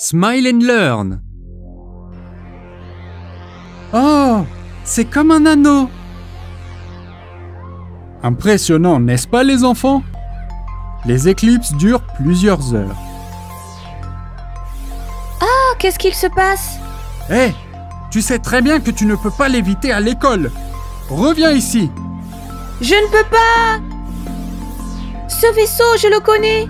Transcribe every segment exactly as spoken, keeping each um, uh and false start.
Smile and Learn. Oh, c'est comme un anneau. Impressionnant, n'est-ce pas les enfants? Les éclipses durent plusieurs heures. Ah, qu'est-ce qu'il se passe? Hé, hey, tu sais très bien que tu ne peux pas l'éviter à l'école. Reviens ici. Je ne peux pas! Ce vaisseau, je le connais.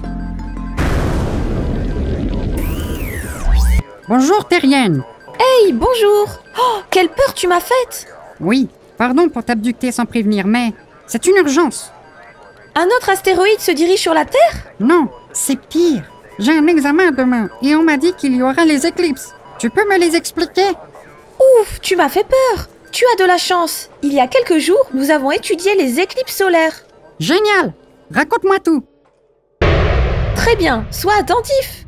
Bonjour, Terrienne. Hey, bonjour. Oh, quelle peur tu m'as faite. Oui, pardon pour t'abducter sans prévenir, mais c'est une urgence. Un autre astéroïde se dirige sur la Terre? Non, c'est pire. J'ai un examen demain et on m'a dit qu'il y aura les éclipses. Tu peux me les expliquer? Ouf, tu m'as fait peur. Tu as de la chance. Il y a quelques jours, nous avons étudié les éclipses solaires. Génial. Raconte-moi tout. Très bien, sois attentif.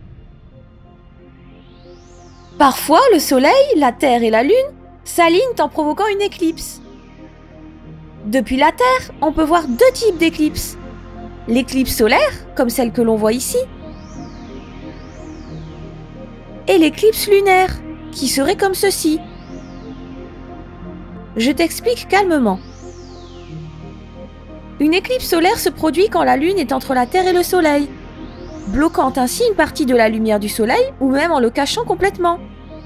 Parfois, le Soleil, la Terre et la Lune s'alignent en provoquant une éclipse. Depuis la Terre, on peut voir deux types d'éclipses. L'éclipse solaire, comme celle que l'on voit ici, et l'éclipse lunaire, qui serait comme ceci. Je t'explique calmement. Une éclipse solaire se produit quand la Lune est entre la Terre et le Soleil, bloquant ainsi une partie de la lumière du Soleil ou même en le cachant complètement.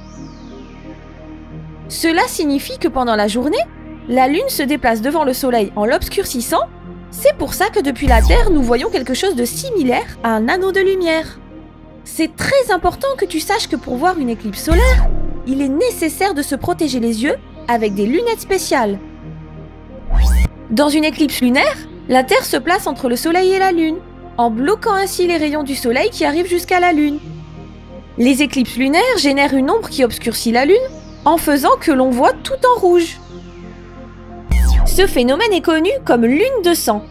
Cela signifie que pendant la journée, la Lune se déplace devant le Soleil en l'obscurcissant. C'est pour ça que depuis la Terre, nous voyons quelque chose de similaire à un anneau de lumière. C'est très important que tu saches que pour voir une éclipse solaire, il est nécessaire de se protéger les yeux avec des lunettes spéciales. Dans une éclipse lunaire, la Terre se place entre le Soleil et la Lune, en bloquant ainsi les rayons du Soleil qui arrivent jusqu'à la Lune. Les éclipses lunaires génèrent une ombre qui obscurcit la Lune, en faisant que l'on voit tout en rouge. Ce phénomène est connu comme lune de sang.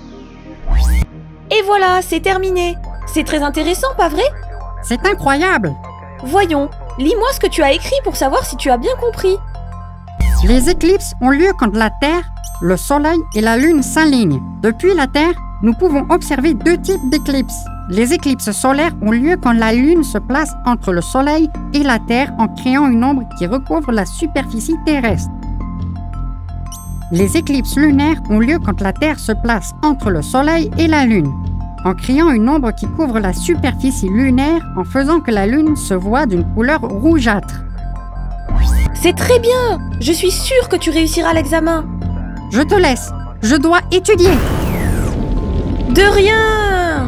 Et voilà, c'est terminé. C'est très intéressant, pas vrai? C'est incroyable. Voyons, lis-moi ce que tu as écrit pour savoir si tu as bien compris. Les éclipses ont lieu quand la Terre, le Soleil et la Lune s'alignent. Depuis la Terre, nous pouvons observer deux types d'éclipses. Les éclipses solaires ont lieu quand la Lune se place entre le Soleil et la Terre en créant une ombre qui recouvre la superficie terrestre. Les éclipses lunaires ont lieu quand la Terre se place entre le Soleil et la Lune, en créant une ombre qui couvre la superficie lunaire en faisant que la Lune se voit d'une couleur rougeâtre. C'est très bien! Je suis sûre que tu réussiras l'examen. Je te laisse, je dois étudier. De rien!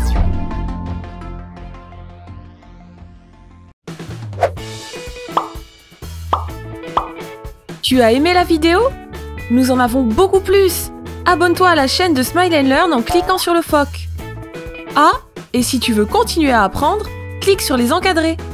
Tu as aimé la vidéo? Nous en avons beaucoup plus! Abonne-toi à la chaîne de Smile and Learn en cliquant sur le phoque. Ah, et si tu veux continuer à apprendre, clique sur les encadrés.